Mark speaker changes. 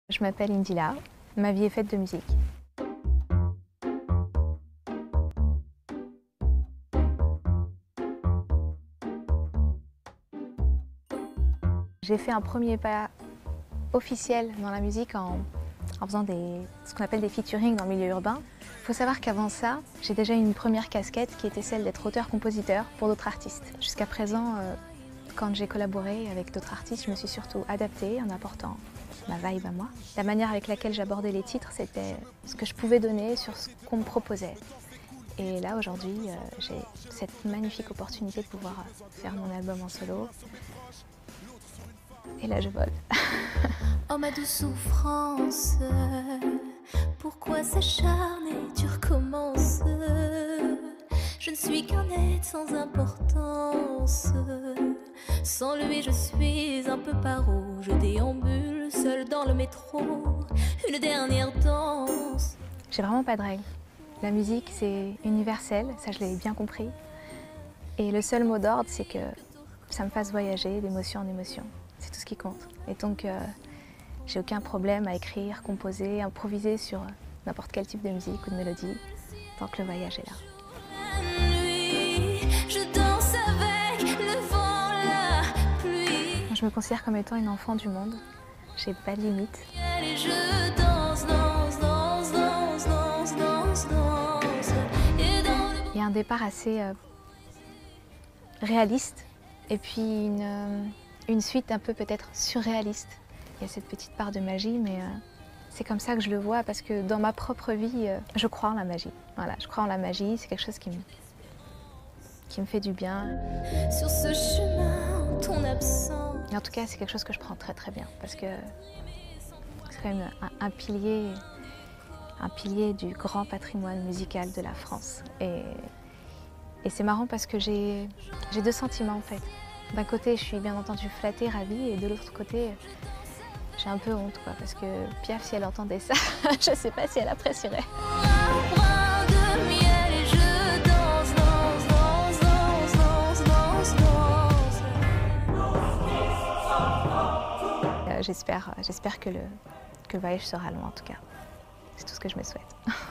Speaker 1: Je m'appelle Indila, ma vie est faite de musique. J'ai fait un premier pas officiel dans la musique en faisant ce qu'on appelle des featuring dans le milieu urbain. Il faut savoir qu'avant ça, j'ai déjà eu une première casquette qui était celle d'être auteur-compositeur pour d'autres artistes. Jusqu'à présent, quand j'ai collaboré avec d'autres artistes, je me suis surtout adaptée en apportant ma vibe à moi. La manière avec laquelle j'abordais les titres, c'était ce que je pouvais donner sur ce qu'on me proposait. Et là, aujourd'hui, j'ai cette magnifique opportunité de pouvoir faire mon album en solo. Et là, je vole.
Speaker 2: Oh ma douce souffrance, pourquoi s'acharner, tu recommences? Je ne suis qu'un être sans importance. Sans lui je suis un peu paro. Je déambule seule dans le métro. Une dernière danse.
Speaker 1: J'ai vraiment pas de règles. La musique c'est universel, ça je l'ai bien compris. Et le seul mot d'ordre c'est que ça me fasse voyager d'émotion en émotion. C'est tout ce qui compte. Et donc j'ai aucun problème à écrire, composer, improviser sur n'importe quel type de musique ou de mélodie, tant que le voyage est là. Je me considère comme étant une enfant du monde. J'ai pas de limite. Il y a un départ assez réaliste et puis une suite un peu peut-être surréaliste. Il y a cette petite part de magie, mais c'est comme ça que je le vois parce que dans ma propre vie, je crois en la magie. Voilà, je crois en la magie, c'est quelque chose qui me fait du bien.
Speaker 2: Sur ce chemin, ton absence.
Speaker 1: Et en tout cas, c'est quelque chose que je prends très très bien parce que c'est quand même un pilier du grand patrimoine musical de la France. Et c'est marrant parce que j'ai deux sentiments en fait. D'un côté, je suis bien entendu flattée, ravie, et de l'autre côté, j'ai un peu honte quoi, parce que Piaf, si elle entendait ça, je sais pas si elle apprécierait. J'espère que le voyage sera long en tout cas. C'est tout ce que je me souhaite.